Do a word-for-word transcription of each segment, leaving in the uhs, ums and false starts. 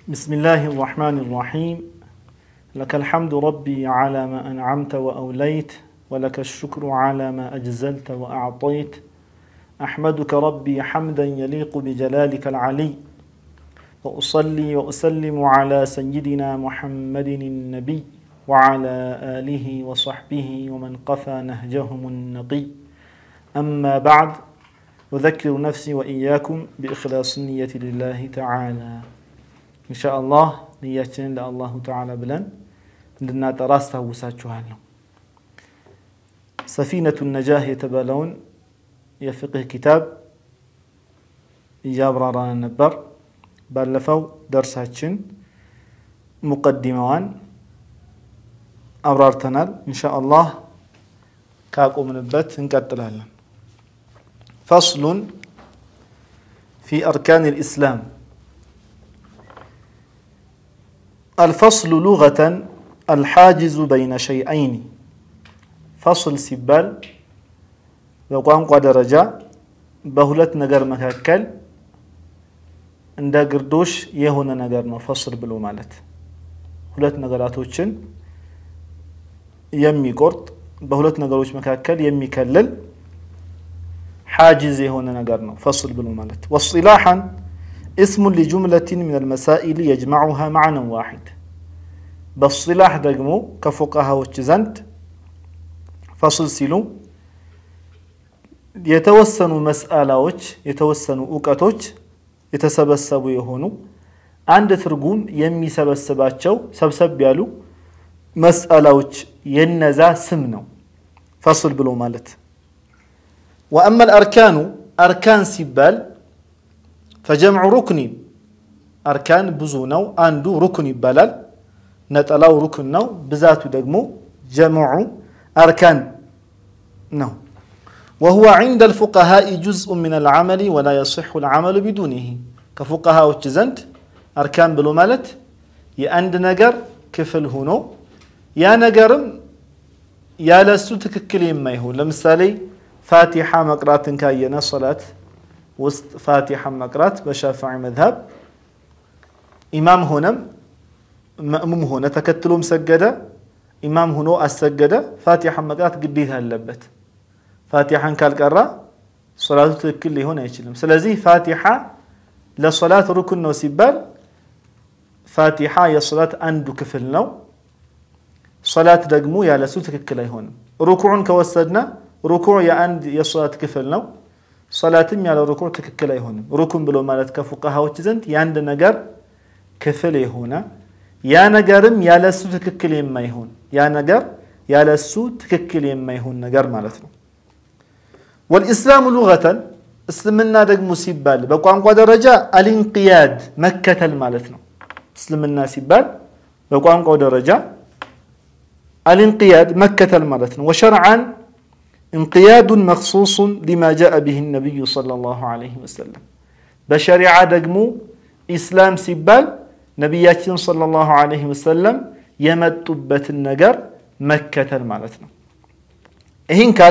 بسم الله الرحمن الرحيم لك الحمد ربي على ما أنعمت وأوليت ولك الشكر على ما أجزلت وأعطيت أحمدك ربي حمدا يليق بجلالك العلي وأصلي وأسلم على سيدنا محمد النبي وعلى آله وصحبه ومن قفى نهجهم النقي أما بعد أذكر نفسي وإياكم بإخلاص النية لله تعالى إن شاء الله نياتنا لله تعالى بلن عندنا تراسته وساتشوهالنا سفينة النجاة يتبالون يفقه كتاب يابرانا النبر بلفو درساتشن مقدموان أبرارتنال إن شاء الله كاكو من البت نكتلها فصل في أركان الإسلام الفصل لغة الحاجز بين شيئين فصل سبال بقوانق درجة بهلت نجر مكاكل عند قردوش يهون نجرنا فصل بلو مالت هلت نجراتوشن يمي قرط بهلت نجروش مكاكل يمي كلل حاجز يهون نجرنا فصل بلو مالت والصلاحا اسم لجملة من المسائل يجمعها معنى واحد بالصلاح دقمو كفقها وچزنت فصل سيلو يتوسن مسألة وچ يتوسن اوقاتوچ يتسبسبو يهونو عند ترقوم يمي سبسباتشو سبسب يالو مسألة وچ ينزا سمنو فصل بلو مالت وأما الأركان أركان سبال فجمع ركن أركان بزونو عندو ركن بلال نتلاو ركن نو بذاتو دقمو جمع أركان نو وهو عند الفقهاء جزء من العمل ولا يصح العمل بدونه كفقهاء وچزنت أركان بلو مالت يأند نجر كفل هونو يا نجرم يا لسو تككلين ما يهون لمثالي فاتحة مقرات كاينا صلاة وسط فاتحة مقرات بشافعي مذهب إمام هنم مأموم هنا تكتلهم سجدة إمام هنا السجدة فاتحة مقرات قديتها اللبت فاتحة كالقرة صلاة تكلي هنا يشلم سلازي فاتحة لصلاة ركن وسبال فاتحة يا صلاة أندو كفلنا صلاة دقمو يا لسو تككلي هنا ركوع كوسدنا ركوع يا أند يا صلاة كفلنا صلاة على ركوع تككل يهون ركن بلو مالت كفقها وتزنت ياند نجر كفل هنا يا نجرم يا لسو تككل يما يهون يا نجر يا لسو تككل يما يهون نجر مالتنا والإسلام لغة اسلمنا دق مسيبال بقوان قد رجاء الانقياد مكة المالتنا اسلمنا سيبال بقوان قد رجاء الانقياد مكة المالتنا وشرعا انقياد مخصوص لما جاء به النبي صلى الله عليه وسلم بشريعة دقمو إسلام سبال نبياتين صلى الله عليه وسلم يمتبت النجر مكة المالتنا إهين قال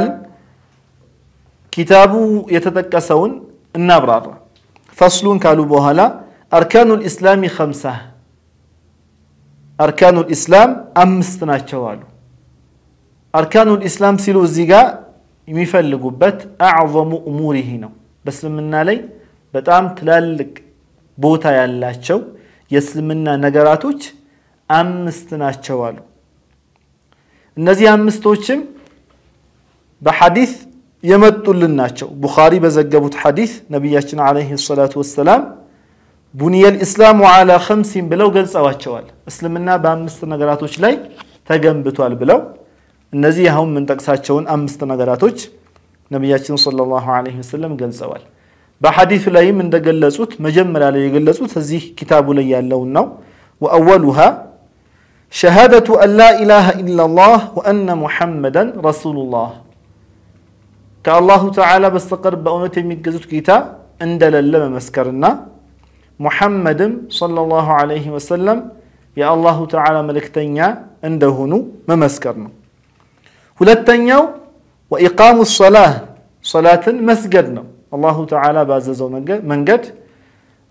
كتابو يتتكسون النبرار فصلون قالوا بوهلا أركان الإسلام خمسة أركان الإسلام أمستنا شوالو أركان الإسلام سيلو الزيقاء يميفلقوا بات أعظم أموره نو بس لمنا لي بتعم تلالك بوتا يالاتشو يسلمنا نقراتوش أمستنا شوالو النزي أمستوشم بحديث يمتو للناتشو بخاري بزقبوت حديث نبياتنا عليه الصلاة والسلام بني الإسلام على خمس بلو قلس أواتشوال اسلمنا بأمستنا نقراتوش لي تقنبتوال بلو እነዚህ አሁን ምን ተቀሳቸውን አምስት ነገራቶች ነብያችን ሰለላሁ ዐለይሂ ወሰለም ገልጸዋል በሐዲስ ላይም እንደገለጹት መጀመሪያ ላይ የገለጹት እዚህ ኪታቡ ላይ ያለው ነው ወአወሉሃ ሸሃደቱ አን ላ ኢላሃ ኢላላህ ወአነ ሙሐመደን ረሱሉላህ ከአላሁ ተዓላ በስተቀር በእውነት የሚገዙት ጌታ እንደሌለ መመስከርና ሙሐመድም ሰለላሁ ዐለይሂ ወሰለም የአላሁ ተዓላ መልእክተኛ እንደሆኑ መመስከር ነው ሁለተኛው وإقام الصلاة صلاة مسجد ነው الله تعالى ባዘዘው መንገድ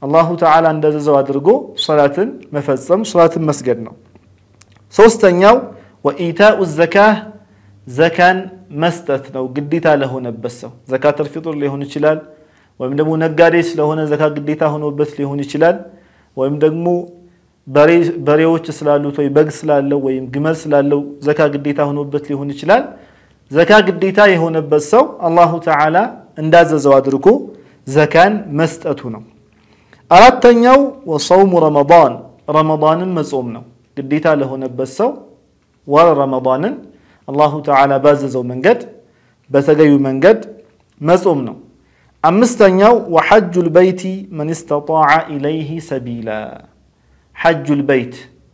አላሁ ተዓላ እንደዘዘው አድርጎ ሶላትን መፈጸም ሶላትን መስገድ ነው ሶስተኛው ወኢታኡ ዘካህ ዘካን መስጠት ነው ግዴታ ለሆነበት ሰው ዘካተል ፊጥር ሊሆን ይችላል ወይም ደግሞ ነጋዴ ስለሆነ ዘካ ግዴታ ሆኖበት ሊሆን ይችላል ወይም ደግሞ በሬዎች ስላሉት ወይ በግ ስላለው ወይም ግመል ስላለው ዘካ ግዴታ ሆኖበት ሊሆን ይችላል ዘካ ግዴታ የሆነበት ሰው አላሁ ተዓላ እንዳዘዘው አድርጎ ዘካን መስጠቱ ነው አራተኛው ወصوم رمضان ረመዳንን መጾም ነው ግዴታ ለሆነበት ሰው ወር ረመዳንን አላሁ ተዓላ ባዘዘው መንገድ በተገቢው መንገድ መጾም ነው አምስተኛው وحج البيت من استطاع إليه سبيلا حج البيت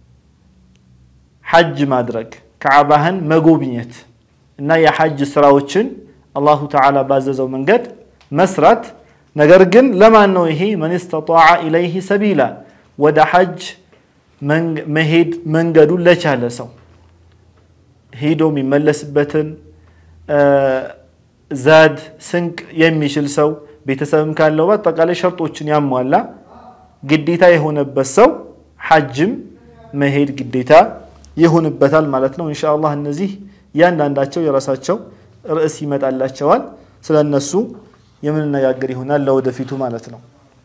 حج ማድረግ ከዓባህን መጎብኘት እና የሐጅ ስራዎችን አላሁ ተዓላ ባዘዘው መንገድ መስራት ነገር ግን ለማን ነው ይሄ من استطاع إليه سبيلا ወደ ሐጅ መሄድ መንገዱ ለቻለ ሰው ሄዶ የሚመለስበትን ዛድ ስንቅ የሚችል ሰው ቤተሰብም ካለው በአጠቃላይ ሸርጦችን ያሟላ ግዴታ የሆነበት ሰው ሐጅም መሄድ ግዴታ ይሆንበታል ማለት ነው ኢንሻአላህ እነዚህ ያንዳንዳቸው የራሳቸው ርዕስ ይመጣላቸዋል ስለነሱ የምንነጋገር ይሆናል ለወደፊቱ ማለት ነው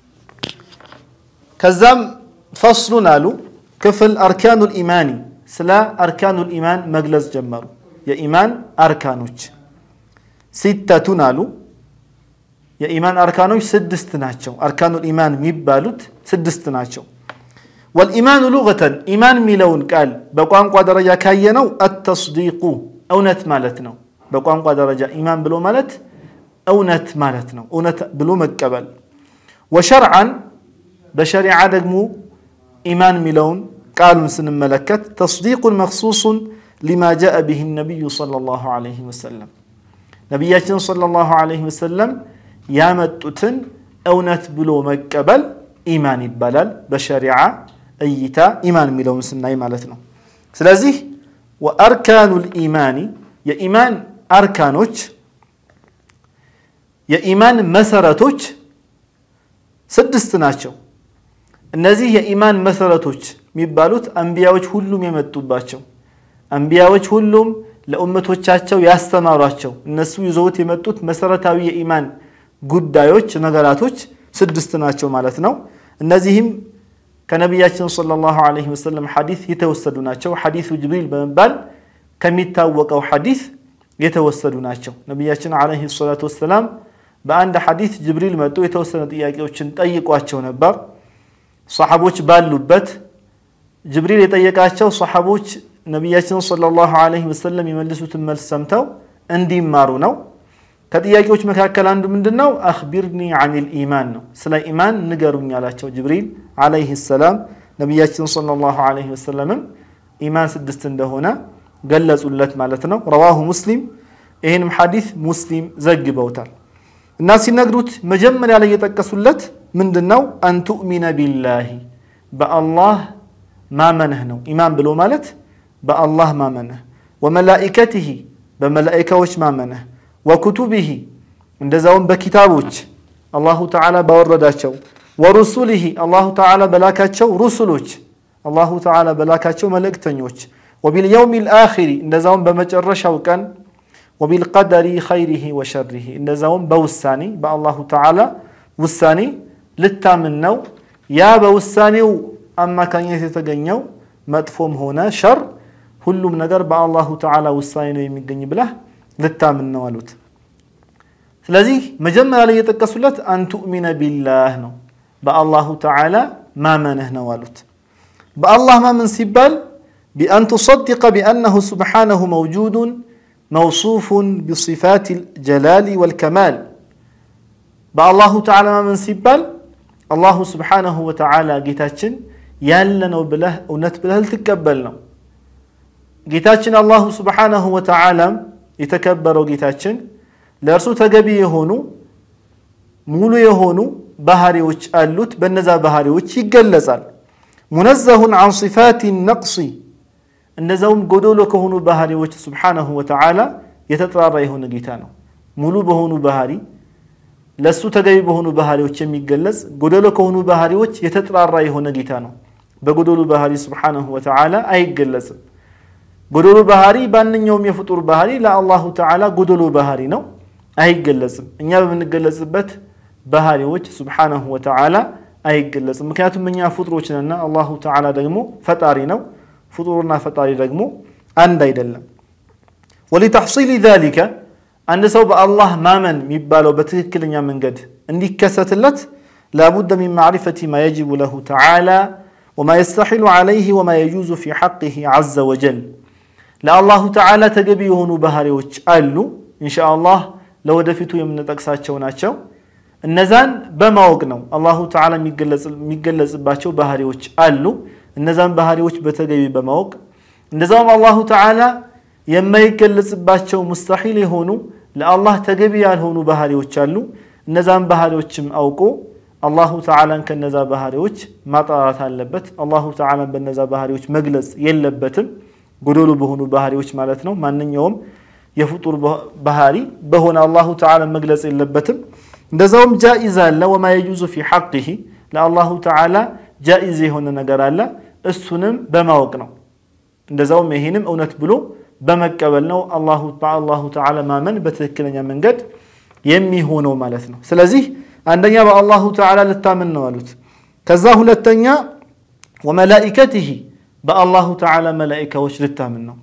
ከዛም ፈስሉን አሉ ክፍል አርካኑል ኢማኒ ስለ አርካኑል ኢማን መግለጽ ጀመሩ የኢማን አርካኖች ሲተቱን አሉ የኢማን አርካኖች ስድስት ናቸው አርካኑል ኢማን የሚባሉት ስድስት ናቸው والإيمان لغة إيمان ميلون قال بقوانقوا درجة كاينو التصديق أونت مالتنا بقوانقوا درجة إيمان بلو مالت أونت مالتنا أونت بلو مكبل وشرعا بشريعة دقمو إيمان ميلون قالوا سن الملكات تصديق مخصوص لما جاء به النبي صلى الله عليه وسلم نبياتنا صلى الله عليه وسلم يامتتن أونت بلو مكبل إيمان البلال بشريعة أيتا إيمان ميلون سناي مالتنا سلازيه وأركان الإيمان يا إيمان أركانوش يا إيمان مساراتوش سدستناشو النزيه يا إيمان مساراتوش ميبالوت أنبياوش هلوم يمتوباتشو أنبياوش هلوم لأمتوشاتشو يستماراتشو النسو يزوت يمتوت مساراتاوي يا إيمان قدايوش نغراتوش سدستناشو مالتنا النزيهم كنبياتنا صلى الله عليه وسلم حديث يتوسدوناتشو حديث جبريل بمبال كميتاوقو حديث يتوسدوناتشو نبياتنا عليه الصلاة والسلام بأن حديث جبريل متو يتوسد إياكيوشن طيقواتشو نبار صحابوش باللبت جبريل يطيقاتشو صحابوش نبياتنا صلى الله عليه وسلم يملسوا تمل سمتو اندي مارونو كدياكيوش مكاكل عنده مندنو أخبرني عن الإيمان سلا إيمان نقروني على جبريل عليه السلام نبياتنا صلى الله عليه وسلم إيمان سدستن دهونا قلت أولت مالتنا رواه مسلم إهنم حديث مسلم زق بوتال الناس نقروت مجمل على يتكسلت من دنو أن تؤمن بالله بالله ما منهنو إيمان بلو مالت بالله ما منه وملائكته بملائكة وش ما منه وكتبه اندزاون بكتابوش الله تعالى بورداتشو ورسله الله تعالى بلاكاتشو رسلوش الله تعالى بلاكاتشو ملكتنيوش وباليوم الآخر اندزاون بمجرشو كان وبالقدر خيره وشره اندزاون بوساني با الله تعالى وساني للتامنو يا بوساني أما كان يتتغنيو مدفوم هنا شر كلهم نقر با الله تعالى وساني يميقني بله للتامنو والوت ስለዚህ መጀመሪያ ላይ የተከሱለት أن تؤمن بالله ነው بالله تعالى ما منه ነው አሉት بالله ما من ሲባል بأن تصدق بأنه سبحانه موجود موصوف بصفات الجلال والكمال بالله تعالى ما من ሲባል الله سبحانه وتعالى ጌታችን ያለ ነው ብለህ እውነት ብለህ ልትቀበል ነው ጌታችን الله سبحانه وتعالى የተከበረው ጌታችን ለርሱ ተገቢ የሆኑ ሙሉ የሆኑ ባህሪዎች አሉት በነዛ ባህሪዎች ይገለጻል منزه عن صفات النقص እነዛውም ጎዶሎ ከሆኑ ባህሪዎች سبحانه وتعالى የተጠራራ የሆነ ጌታ ነው ሙሉ በሆኑ ባህሪ ለሱ ተገቢ በሆኑ ባህሪዎች የሚገለጽ ጎደሎ ከሆኑ ባህሪዎች የተጥራራ የሆነ ጌታ ነው በጎደሎ ባህሪ Subhanahu Wa Ta'ala አይገለጽም ጎደሎ ባህሪ ባንኛውም የፍጡር ባህሪ ለአላሁ ተዓላ ጎደሎ ባህሪ ነው አይገለጽም እኛ በመንገለጽበት ባህሪዎች Subhanahu Wa Ta'ala አይገለጽም ምክንያቱም እኛ ፍጡሮች ነንና አላሁ ተዓላ ደግሞ ፈጣሪ ነው ፍጡርና ፈጣሪ ደግሞ አንድ አይደለም ولتحصيل ذلك አንድ ሰው በአላህ ማመን የሚባለው በትክክለኛ መንገድ እንዲከሰትለት لابد من معرفة ما يجب له تعالى وما يستحيل عليه وما يجوز في حقه عز وجل ለአላሁ ተዓላ ተገቢ የሆኑ ባህሪዎች አሉ ኢንሻአላህ ለወደፊቱ የምንጠቅሳቸው ናቸው እነዛን በማወቅ ነው አላሁ ተዓላ የሚገለጽ የሚገለጽባቸው ባህሪዎች አሉ እነዛን ባህሪዎች በተገቢ በማወቅ እንደዛውም አላሁ ተዓላ የማይገለጽባቸው ሙስተሂል የሆኑ ለአላህ ተገቢ ያልሆኑ ባህሪዎች አሉ እነዛን ባህሪዎችም አውቆ አላሁ ተዓላን ከነዛ ባህሪዎች ማጣራት አለበት አላሁ ተዓላን በነዛ ባህሪዎች መግለጽ የለበትም ጎዶሎ በሆኑ ባህሪዎች ማለት ነው ማንኛውም የፍጡር ባህሪ በሆነ አላሁ ተዓላ መግለጽ የለበትም እንደዛውም ጃኢዝ አለ وما يجوز في حقه ለአላሁ ተዓላ ጃኢዝ የሆነ ነገር አለ እሱንም በማወቅ ነው እንደዛውም ይሄንም እውነት ብሎ በመቀበል ነው አላሁ ተዓላ ተዓላ ማመን በትክክለኛ መንገድ የሚሆነው ማለት ነው ስለዚህ አንደኛ በአላሁ ተዓላ ልታመን ነው አሉት ከዛ ሁለተኛ ወመላኢከቲሂ በአላሁ ተዓላ መላእክቶች ልታመን ነው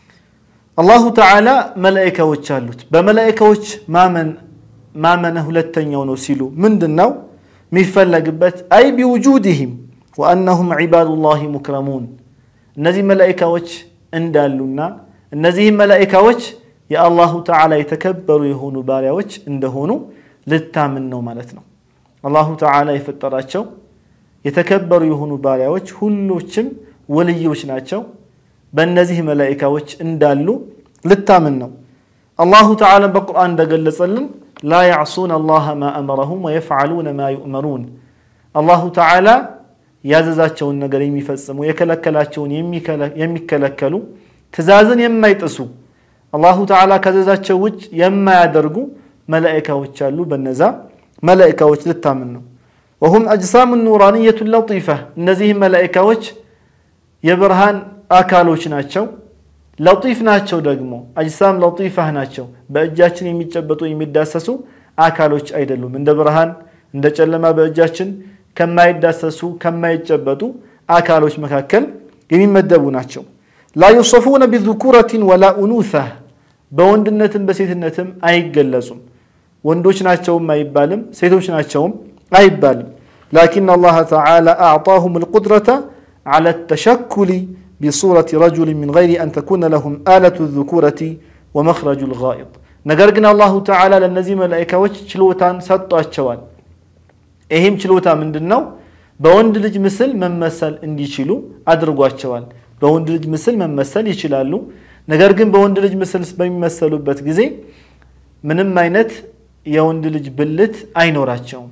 አላሁ ተዓላ መላእክቶች አሉት በመላእክቶች ማመን ማመን ሁለተኛው ነው ሲሉ ምንድነው የሚፈለግበት አይ ቢውጁድህም وانهم عباد الله مكرمون እነዚህ መላእክቶች እንዳሉና እነዚህ መላእክቶች የአላሁ ተዓላ የተከበሩ የሆኑ ባሪያዎች እንደሆኑ ልታመን ነው ማለት ነው አላሁ ተዓላ የፈጠራቸው የተከበሩ የሆኑ ባሪያዎች ሁሉችም ወልዮች ናቸው በእነዚህ መላእክቶች እንዳሉ ልታመን ነው አላሁ ተዓላ በቁርአን እንደገለጸልን لا يعصون الله ما امرهم ويفعلون ما يؤمرون አላሁ ተዓላ ያዘዛቸውን ነገር የሚፈጽሙ የከለከላቸውን የሚከለከሉ ትእዛዝን የማይጥሱ አላሁ ተዓላ ካዘዛቸው ውጭ የማያደርጉ መላእክቶች አሉ በነዛ መላእክቶች ልታመን ነው وهم اجسام نورانيه لطيفه እነዚህ መላእክቶች የብርሃን አካሎች ናቸው لطيف ናቸው ደግሞ اجسام لطيفه ናቸው በእጃችን የሚጨበጡ የሚዳሰሱ አካሎች አይደሉም እንደ ብርሃን እንደ ጨለማ በእጃችን ከማይዳሰሱ ከማይጨበጡ አካሎች መካከል የሚመደቡ ናቸው لا يوصفون بذكوره ولا انوثه በወንድነትም በሴትነትም አይገለጹም ወንዶች ናቸውም አይባልም ሴቶች ናቸውም አይባልም لكن الله تعالى اعطاهم القدره على التشكل بصوره رجل من غير ان تكون لهم آلة الذكوره ومخرج الغائط ነገር ግን አላሁ ተዓላ ለነዚህ መላእክቶች ችሎታን ሰጥቷቸዋል ይሄም ችሎታ ምንድነው በወንድ ልጅ ምስል መመሰል እንዲችሉ አድርጓቸዋል በወንድ ልጅ ምስል መመሰል ይችላሉ ነገር ግን በወንድ ልጅ ምስል በሚመሰሉበት ጊዜ ምንም አይነት የወንድ ልጅ ብልት አይኖራቸውም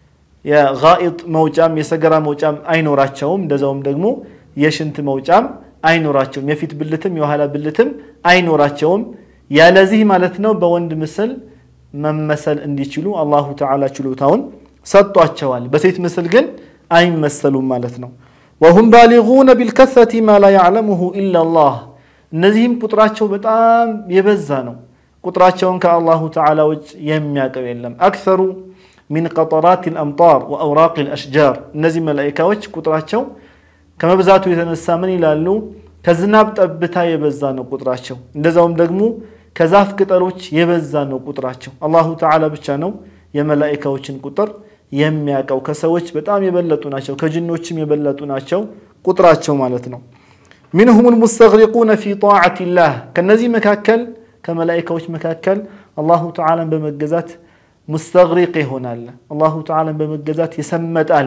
የጋኢጥ መውጫም የሰገራ መውጫም አይኖራቸውም እንደዛውም ደግሞ የሽንት መውጫም አይኖራቸውም የፊት ብልትም የኋላ ብልትም አይኖራቸውም ያለዚህ ማለት ነው በወንድ ምስል መመሰል እንዲችሉ አላሁ ተዓላ ችሎታውን ሰጥቷቸዋል በሴት ምስል ግን አይመሰሉም ማለት ነው وهم بالغون بالكثرة ما لا يعلمه الا الله እነዚህም ቁጥራቸው በጣም የበዛ ነው ቁጥራቸውን ከአላሁ ተዓላ ውጭ የሚያቀው የለም اكثر من قطرات الامطار واوراق الاشجار እነዚህ መላእክቶች ቁጥራቸው ከመብዛቱ የተነሳ ምን ይላሉ ከዝናብ ጠብታ የበዛ ነው ቁጥራቸው እንደዛውም ደግሞ ከዛፍ ቅጠሎች የበዛ ነው ቁጥራቸው አላሁ ተዓላ ብቻ ነው የመላእክቶችን ቁጥር የሚያቀው ከሰዎች በጣም የበለጡ ናቸው ከጅኖችም የበለጡ ናቸው ቁጥራቸው ማለት ነው منهم المستغرقون في طاعه الله ከነዚህ መካከል ከመላእክቶች መካከል አላሁ ተዓላ በመገዛት مستغرق ይሆናል አላሁ ተዓላ በመገዛት ይሰመጣል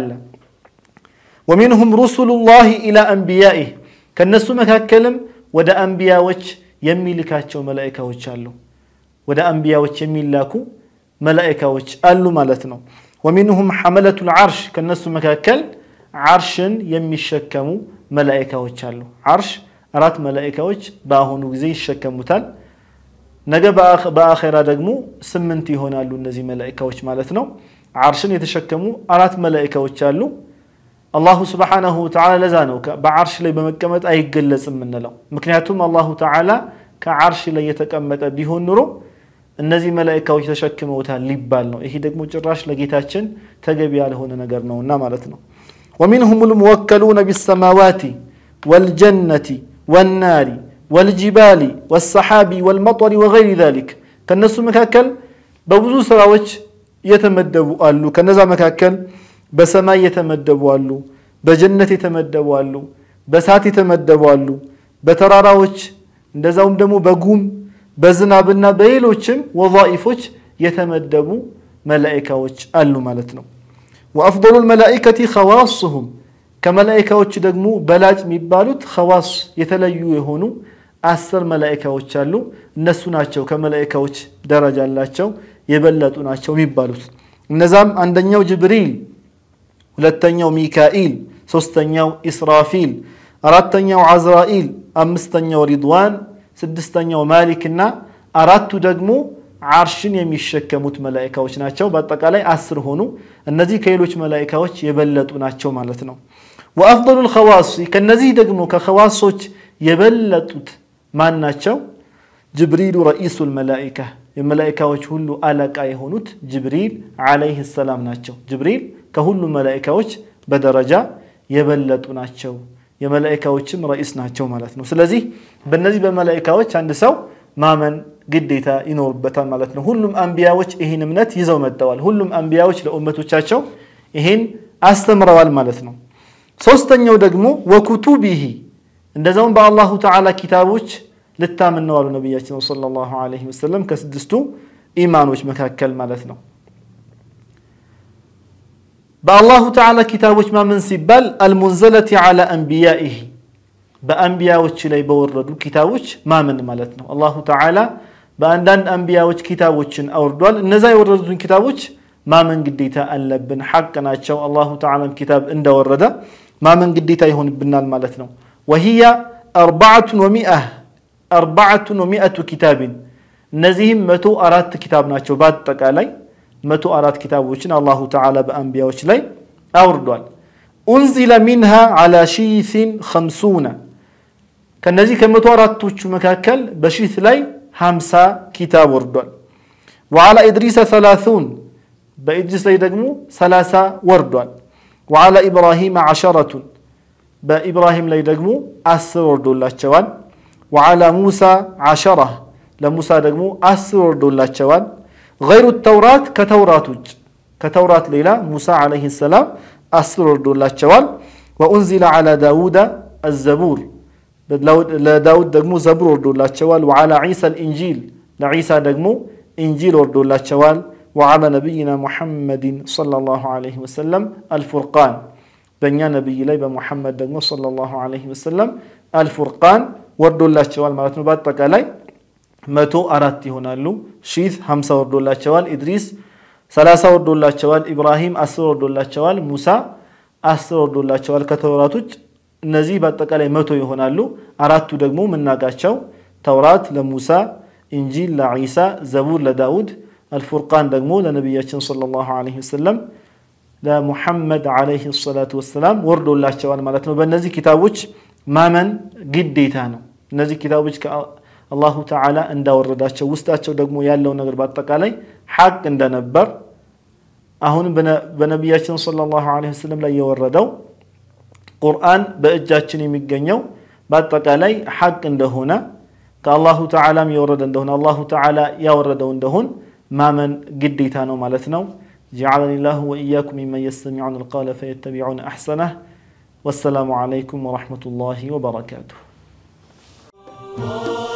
ومنهم رسل الله الى انبيائه ከነሱ መካከልም ወደ አንቢያዎች የሚልካቸው መላእክቶች አሉ ወደ አንቢያዎች የሚላኩ መላእክቶች አሉ ማለት ነው ومنهم حملة العرش ከነሱ መካከል عرشን የሚሸከሙ መላእክቶች አሉ عرش አራት መላእክቶች በአሁኑ ጊዜ ይሸከሙታል ነገ በአኺራ ደግሞ ስምንት ይሆናሉ እነዚህ መላእክቶች ማለት ነው ዓርሽን የተሸከሙ አራት መላእክቶች አሉ አላሁ Subhanahu Wa Ta'ala ለዛ ነው በዓርሽ ላይ በመቀመጥ አይገለጽም እንለው ምክንያቱም አላሁ Ta'ala ከዓርሽ ላይ የተቀመጠ ቢሆን ኑሮ እነዚህ መላእክቶች ተሸክመውታል ሊባል ነው ይሄ ደግሞ ጭራሽ ለጌታችን ተገቢ ያልሆነ ነገር ነውና ማለት ነው ومنهم الموكلون بالسماوات والجنة والنار والجبال والسحاب والمطر وغير ذلك كنسو مكاكل በብዙ ስራዎች የተመደቡ አሉ ከነዛ መካከል በሰማይ የተመደቡ አሉ በጀነት የተመደቡ አሉ በሳት የተመደቡ አሉ በተራራዎች እንደዛውም ደግሞ በጉም በዝናብና በሌሎችም ወዛኢፎች የተመደቡ መላእክቶች አሉ ማለት ነው وافضل الملائكه خواصهم ከመላእክቶች ደግሞ በላጭ የሚባሉት خواص የተለዩ የሆኑ አስር መላእክቶች አሉ እነሱ ናቸው ከመላእክቶች ደረጃ ያላቸው የበለጡ ናቸው የሚባሉት እነዛም አንደኛው ጅብሪል ሁለተኛው ሚካኤል ሶስተኛው ኢስራፊል አራተኛው አዝራኢል አምስተኛው ሪድዋን ስድስተኛው ማሊክና አራቱ ደግሞ ዓርሽን የሚሸከሙት መላእክቶች ናቸው በአጠቃላይ አስር ሆኑ እነዚህ ከሌሎች መላእክቶች የበለጡ ናቸው ማለት ነው وافضل الخواص ከነዚህ ደግሞ ከخواصዎች የበለጡት ማን ናቸው ጅብሪል رئيس الملائكه የመላእክቶች ሁሉ አለቃ የሆኑት ጅብሪል አለይሂ ሰላም ናቸው ጅብሪል ከሁሉ መላእክቶች በደረጃ የበለጡ ናቸው የመላእክቶችም رئيس ናቸው ማለት ነው ስለዚህ በእነዚህ በመላእክቶች አንድ ሰው ማመን ግዴታ ይኖርበታል ማለት ነው ሁሉም አንቢያዎች ይሄን እምነት ይዘው መጥተዋል ሁሉም አንቢያዎች ለኡመቶቻቸው ይሄን አስተምረዋል ማለት ነው ሶስተኛው ደግሞ ወኩቱቢሂ እንደዛው በአላሁ ተዓላ ኪታቦች ለታመነው አሉ ነብያችን ሰለላሁ ዐለይሂ ወሰለም ከስድስቱ ኢማኖች መካከል ማለት ነው በአላሁ ተዓላ ኪታቦች ማመን ሲባል المنزلة على انبيائه በአንቢያዎች ላይ በወረዱ ኪታቦች ማመን ማለት ነው አላሁ ተዓላ በአንዳንድ አንቢያዎች ኪታቦችን አውርዷል እነዛ የወረዱትን ኪታቦች ማመን ግዴታ አለብን ሐቅ ናቸው አላሁ ተዓላ ኪታብ እንደወረደ ማመን ግዴታ ይሆንብናል ማለት ነው وهي أربعة ومئة أربعة ومئة كتاب እነዚህም መቶ አራት ኪታብ ናቸው በአጠቃላይ መቶ አራት ኪታቦችን አላሁ ተዓላ በአንቢያዎች ላይ አውርዷል انزل منها على شيث خمسون ከነዚህ ከመቶ አራቶቹ መካከል በሺት ላይ ሃምሳ ኪታብ ወርዷል وعلى ادريس ثلاثون በኢድሪስ ላይ ደግሞ ሰላሳ ወርዷል وعلى ابراهيم عشرة በኢብራሂም ላይ ደግሞ አስር ወርዶላቸዋል وعلى موسى عشرة ለሙሳ ደግሞ አስር ወርዶላቸዋል غير التوراة كتوراة كتوراة ليلى موسى عليه السلام አስር ወርዶላቸዋል وانزل على داوود الزبور ለዳውድ ደግሞ ዘቡር ወርዶላቸዋል وعلى عيسى الانجيل ለعيسى ደግሞ انجيل ወርዶላቸዋል وعلى نبينا محمد صلى الله عليه وسلم الفرقان በእኛ ነብይ ላይ በመሐመድ ደግሞ صلى الله عليه وسلم الفرقان ወርዶላቸዋል ማለት ነው በአጠቃላይ መቶ አራት ይሆናሉ ሺህ ሃምሳ ወርዶላቸዋል ኢድሪስ ሰላሳ ወርዶላቸዋል ኢብራሂም አስር ወርዶላቸዋል ሙሳ አስር ወርዶላቸዋል ከተውራቶች እነዚህ በአጠቃላይ መቶ ይሆናሉ አራቱ ደግሞ ምናቃቸው ተውራት ለሙሳ ኢንጂል ለኢሳ ዘቡር ለዳውድ الفرقان ደግሞ ለነብያችን ሰለላሁ ዐለይሂ ወሰለም ለሙሐመድ ዐለይሂ ሰላቱ ወሰለም ወርዶላቸዋል ማለት ነው በእነዚህ ኪታቦች ማመን ግዴታ ነው እነዚህ ኪታቦች አላሁ ተዓላ እንዳወረዳቸው ውስጣቸው ደግሞ ያለው ነገር በአጠቃላይ ሐቅ እንደነበር አሁን በነብያችን ሰለላሁ ዐለይሂ ወሰለም ላይ የወረደው ቁርአን በእጃችን የሚገኘው በአጠቃላይ ሐቅ እንደሆነ ከአላሁ ተዓላም የወረደ እንደሆነ አላሁ ተዓላ ያወረደው እንደሆነ ማመን ግዴታ ነው ማለት ነው جعلني الله وإياكم ممن يستمعون القول فيتبعون أحسنه والسلام عليكم ورحمة الله وبركاته